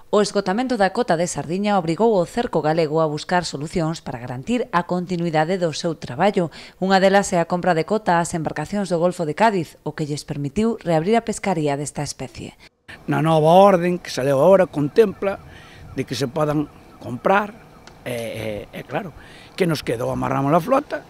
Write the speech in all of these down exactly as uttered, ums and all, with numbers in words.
O esgotamento da cota de sardiña obrigou o cerco galego a buscar solucións para garantir a continuidade do seu traballo. Unha delas é a compra de cota ás embarcacións do Golfo de Cádiz, o que lles permitiu reabrir a pescaría desta especie. Na nova orden que saleu agora contempla de que se podan comprar, e, e, e claro, que nos queda ou amarramos a flota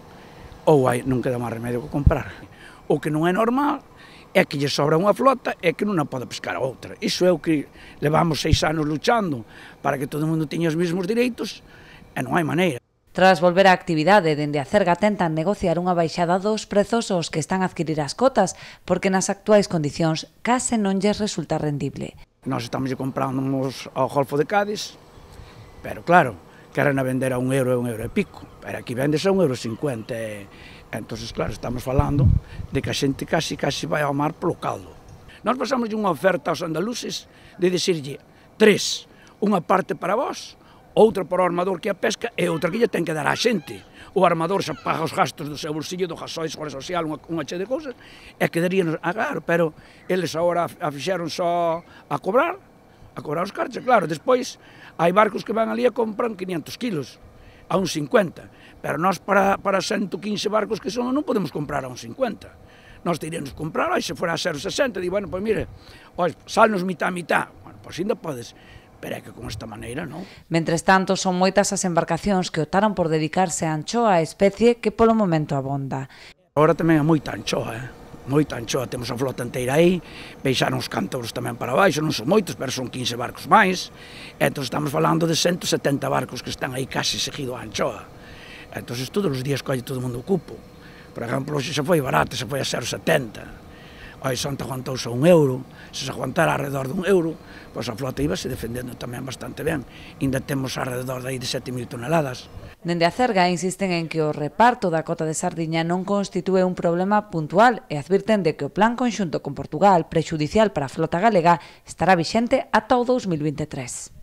ou hai, non queda máis remedio que comprar. O que non é normal é que lle sobra unha flota e que non a pode pescar a outra. Iso é o que levamos seis anos luchando para que todo o mundo teña os mesmos direitos e non hai maneira. Tras volver á actividade, dende a Cerga tentan negociar unha baixada dos prezos aos que están a adquirir as cotas, porque nas actuais condicións case non lles resulta rendible. Nós estamos comprando ao Golfo de Cádiz, pero claro, queren a vender a un euro e un euro e pico, pero aquí vendes a un euro cincuenta e... Entón, claro, estamos falando de que a xente casi, casi vai ao mar polo caldo. Nós pasamos unha oferta aos andaluces de dicirlle tres, unha parte para vós, outra para o armador que a pesca e outra que lle ten que dar á xente. O armador xa paga os gastos do seu bolsillo, do gasoil, seguridade social, unha, unha che de cousas, e quedaríanos a claro, pero eles agora a fixeron só a cobrar, a cobrar os cartos, claro, despois hai barcos que van ali e compran quinientos kilos, a un cincuenta, pero nós para, para ciento quince barcos que son non podemos comprar a un cincuenta. Nós teríamos que comprar, aí se fora a cero sesenta, di, bueno, pois mire, pois, salnos mitad a mitad, bueno, pois ainda podes, pero é que con esta maneira, non? Mentres tanto, son moitas as embarcacións que optaron por dedicarse a anchoa, a especie que polo momento abonda. Agora tamén é moita anchoa, eh? moita anchoa, temos a flota inteira aí, baixaron os cántabros tamén para baixo, non son moitos, pero son quince barcos máis, entón estamos falando de ciento setenta barcos que están aí casi seguido a anchoa. Entón todos os días colle todo o mundo o cupo. Por exemplo, hoxe se foi barata, se foi a cero setenta. Hoxe Santa aguantouse a un euro, se se aguantara alrededor de un euro, pois a flota íbase defendendo tamén bastante ben. Ainda temos alrededor de aí de sete mil toneladas. Dende a Cerga insisten en que o reparto da cota de sardiña non constitúe un problema puntual e advirten de que o plan conxunto con Portugal, prexudicial para a flota galega, estará vixente ata o dous mil vinte e tres.